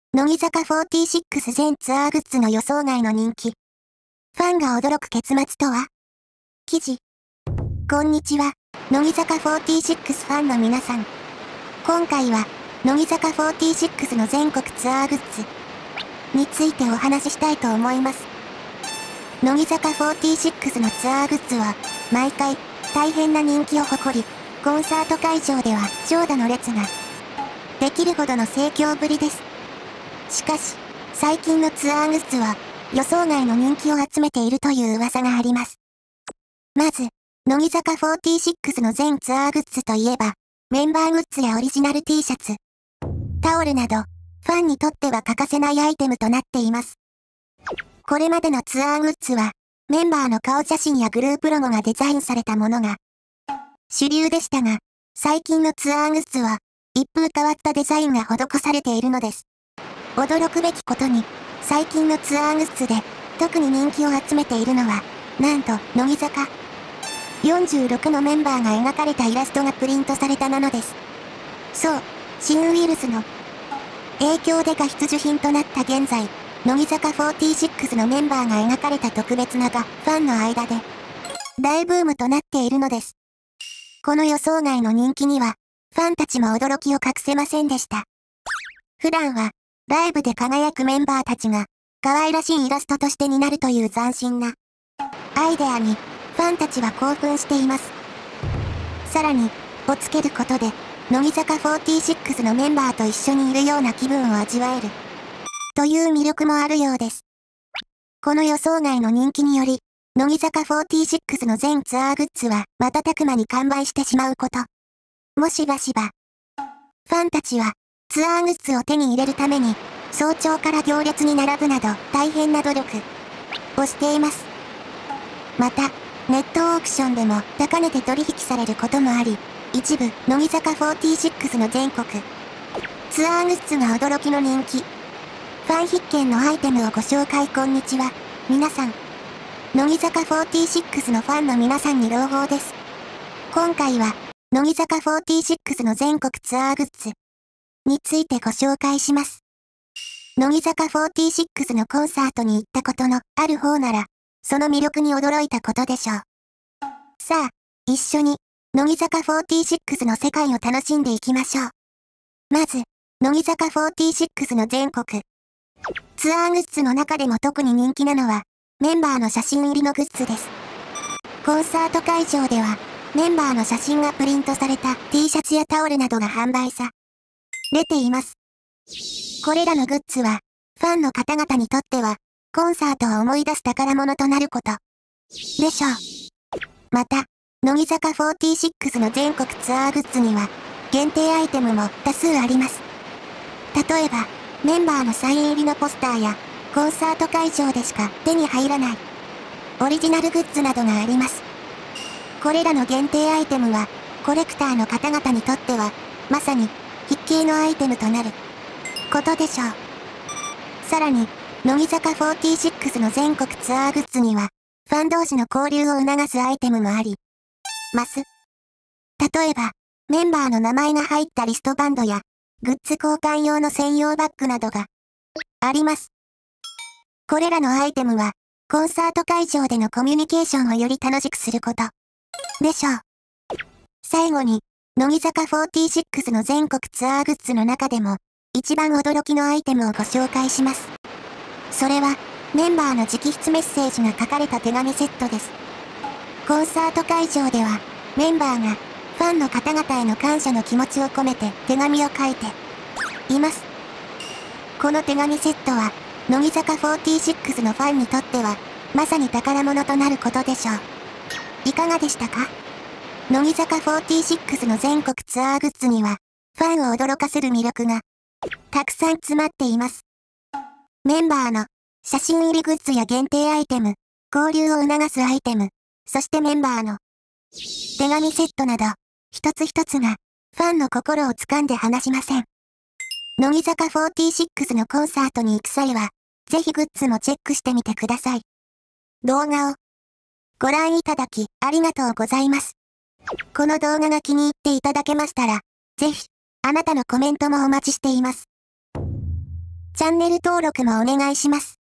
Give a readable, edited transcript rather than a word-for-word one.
乃木坂46全ツアーグッズの予想外の人気。ファンが驚く結末とは？記事。こんにちは、乃木坂46ファンの皆さん。今回は、乃木坂46の全国ツアーグッズについてお話ししたいと思います。乃木坂46のツアーグッズは、毎回、大変な人気を誇り、コンサート会場では長蛇の列ができるほどの盛況ぶりです。しかし、最近のツアーグッズは予想外の人気を集めているという噂があります。まず、乃木坂46の全ツアーグッズといえば、メンバーグッズやオリジナル T シャツ、タオルなど、ファンにとっては欠かせないアイテムとなっています。これまでのツアーグッズは、メンバーの顔写真やグループロゴがデザインされたものが主流でしたが、最近のツアーグッズは、一風変わったデザインが施されているのです。驚くべきことに、最近のツアーグッズで、特に人気を集めているのは、なんと、乃木坂46のメンバーが描かれたイラストがプリントされたものです。そう、新ウイルスの影響でが必需品となった現在、乃木坂46のメンバーが描かれた特別なが、ファンの間で、大ブームとなっているのです。この予想外の人気には、ファンたちも驚きを隠せませんでした。普段は、ライブで輝くメンバーたちが、可愛らしいイラストとしてになるという斬新なアイデアに、ファンたちは興奮しています。さらに、をつけることで、乃木坂46のメンバーと一緒にいるような気分を味わえる、という魅力もあるようです。この予想外の人気により、乃木坂46の全ツアーグッズは瞬く間に完売してしまうこと。もしばしば、ファンたちは、ツアーグッズを手に入れるために、早朝から行列に並ぶなど大変な努力をしています。また、ネットオークションでも高値で取引されることもあり、一部、乃木坂46の全国ツアーグッズが驚きの人気。ファン必見のアイテムをご紹介。こんにちは、皆さん。乃木坂46のファンの皆さんに朗報です。今回は、乃木坂46の全国ツアーグッズについてご紹介します。乃木坂46のコンサートに行ったことのある方なら、その魅力に驚いたことでしょう。さあ、一緒に、乃木坂46の世界を楽しんでいきましょう。まず、乃木坂46の全国ツアーグッズの中でも特に人気なのは、メンバーの写真入りのグッズです。コンサート会場では、メンバーの写真がプリントされた T シャツやタオルなどが販売されています。これらのグッズは、ファンの方々にとっては、コンサートを思い出す宝物となることでしょう。また、乃木坂46の全国ツアーグッズには、限定アイテムも多数あります。例えば、メンバーのサイン入りのポスターや、コンサート会場でしか手に入らない、オリジナルグッズなどがあります。これらの限定アイテムは、コレクターの方々にとっては、まさに、必見のアイテムとなることでしょう。さらに、乃木坂46の全国ツアーグッズには、ファン同士の交流を促すアイテムもあります。例えば、メンバーの名前が入ったリストバンドや、グッズ交換用の専用バッグなどがあります。これらのアイテムは、コンサート会場でのコミュニケーションをより楽しくすることでしょう。最後に、乃木坂46の全国ツアーグッズの中でも、一番驚きのアイテムをご紹介します。それは、メンバーの直筆メッセージが書かれた手紙セットです。コンサート会場では、メンバーが、ファンの方々への感謝の気持ちを込めて手紙を書いています。この手紙セットは、乃木坂46のファンにとっては、まさに宝物となることでしょう。いかがでしたか？乃木坂46の全国ツアーグッズには、ファンを驚かせる魅力が、たくさん詰まっています。メンバーの写真入りグッズや限定アイテム、交流を促すアイテム、そしてメンバーの手紙セットなど、一つ一つがファンの心を掴んで離しません。乃木坂46のコンサートに行く際は、ぜひグッズもチェックしてみてください。動画をご覧いただきありがとうございます。この動画が気に入っていただけましたら、ぜひ、あなたのコメントもお待ちしています。 チャンネル登録もお願いします。